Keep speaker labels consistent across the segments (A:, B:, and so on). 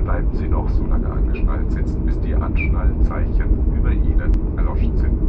A: bleiben Sie noch so lange angeschnallt sitzen, bis die Anschnallzeichen über Ihnen erloschen sind.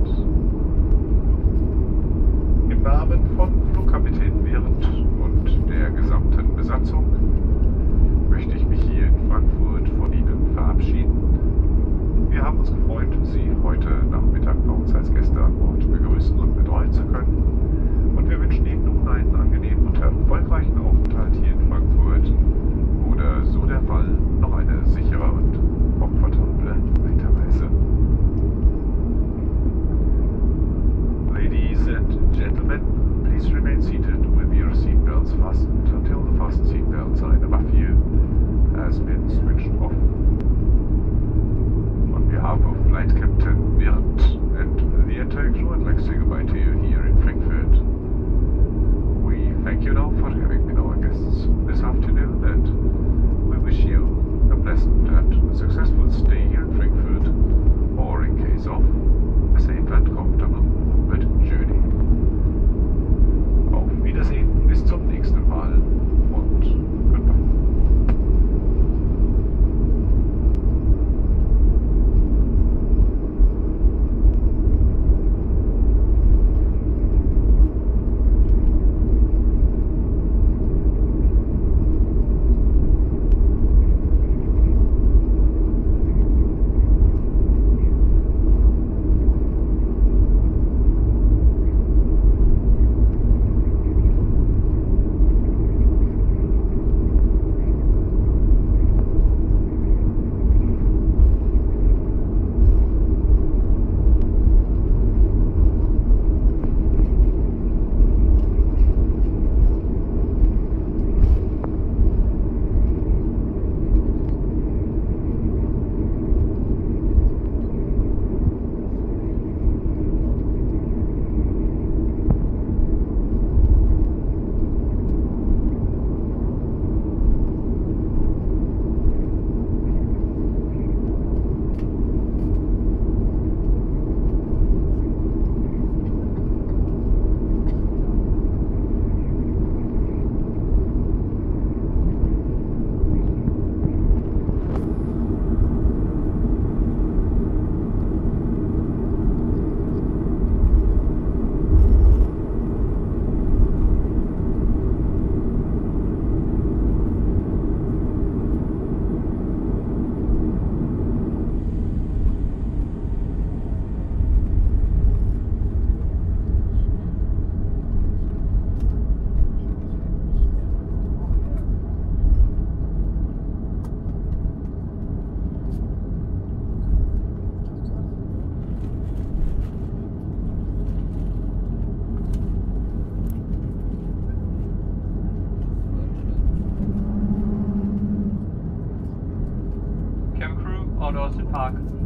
A: Im Namen von Flugkapitän Wirth und der gesamten Besatzung möchte ich mich hier in Frankfurt von Ihnen verabschieden. Wir haben uns gefreut, Sie heute Nachmittag bei uns als Gäste an Bord begrüßen und betreuen zu können. Und wir wünschen Ihnen nun einen angenehmen und erfolgreichen Aufenthalt hier in Frankfurt oder, so der Fall, noch eine sichere und komfortable Weiterreise. Ladies and gentlemen, please remain seated with your seatbelts fastened until the fasten seatbelt sign above you has been switched off. On behalf of Flight Captain Wirth and the entire crew, I'd like to say goodbye to you here in Frankfurt. We thank you now for having been our guests this afternoon, and we wish you a pleasant and successful stay here in Frankfurt, or in case of, a safe and comfortable onward journey. Auf Wiedersehen, bis zum nächsten Mal und goodbye.
B: Cabin crew, all doors to park.